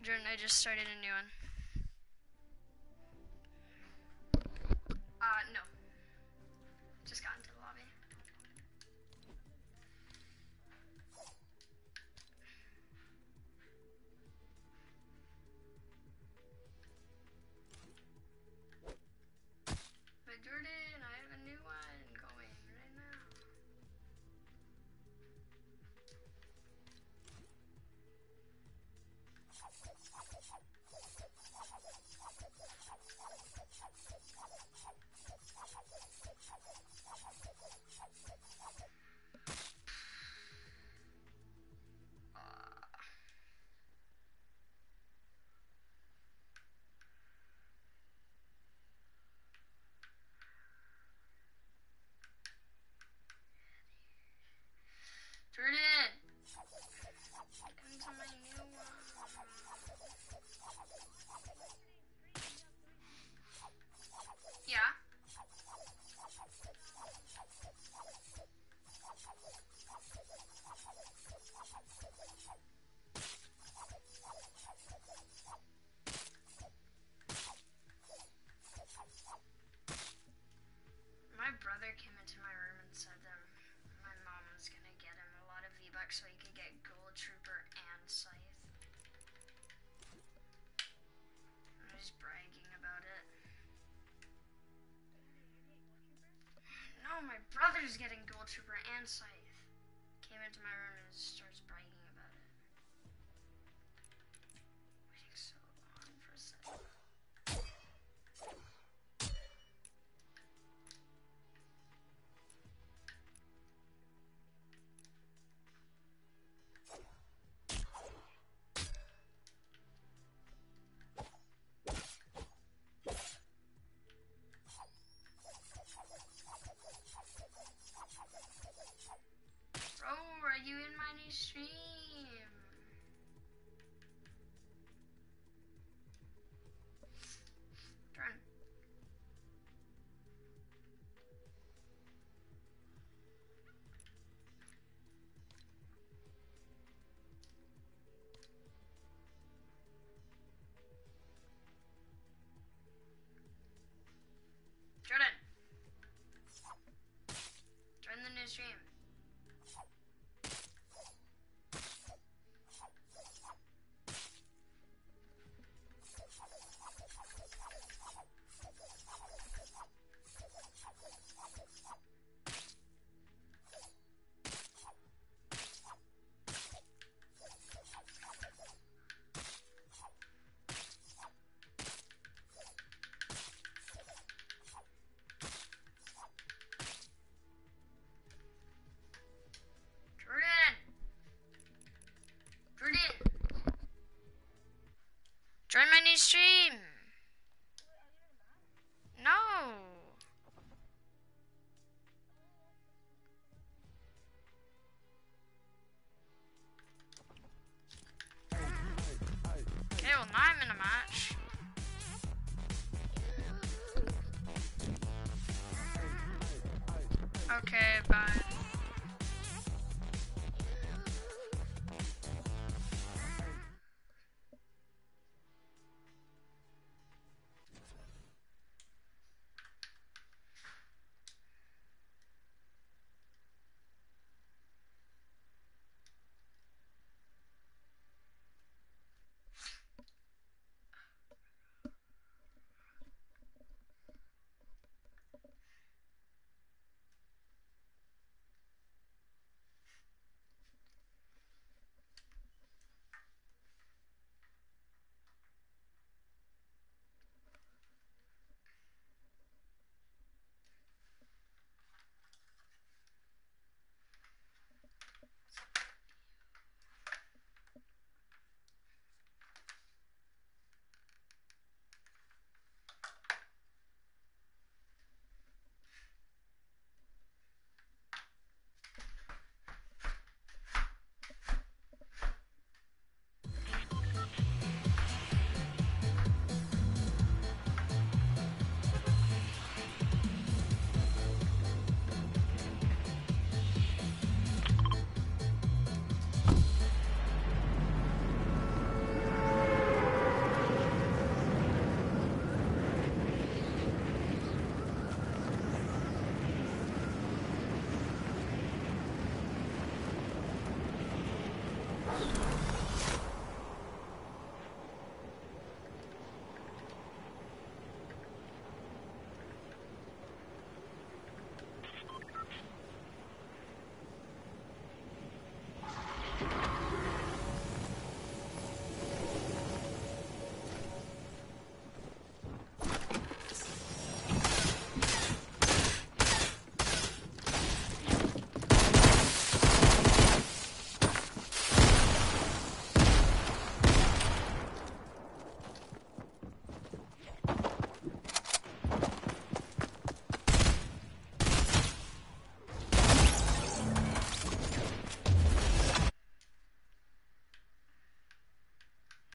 Jordan, I just started a new one. No. Just got into the lobby. But Jordan, I have a new one going right now. Jordan! Come to my new one. Yeah? My brother came into my room and said that my mom was gonna get him a lot of V-Bucks so he could get Gold Trooper and Scythe. I was bragging about it. No, my brother's getting Gold Trooper and Scythe. Came into my room and starts bragging about it. Waiting so long for a Scythe. Bro, are you in my new stream? Turn. Jordan. Join the new stream. Jordan! Jordan! Join my new stream! No! Okay, well now I'm in a match. Okay, bye.